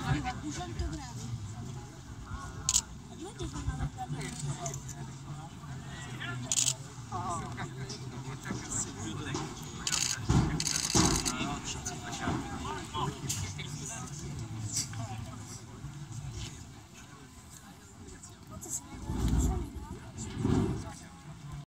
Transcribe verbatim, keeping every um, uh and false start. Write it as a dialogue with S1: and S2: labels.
S1: arriva a duecento gradi. Altrimenti fanno la bella.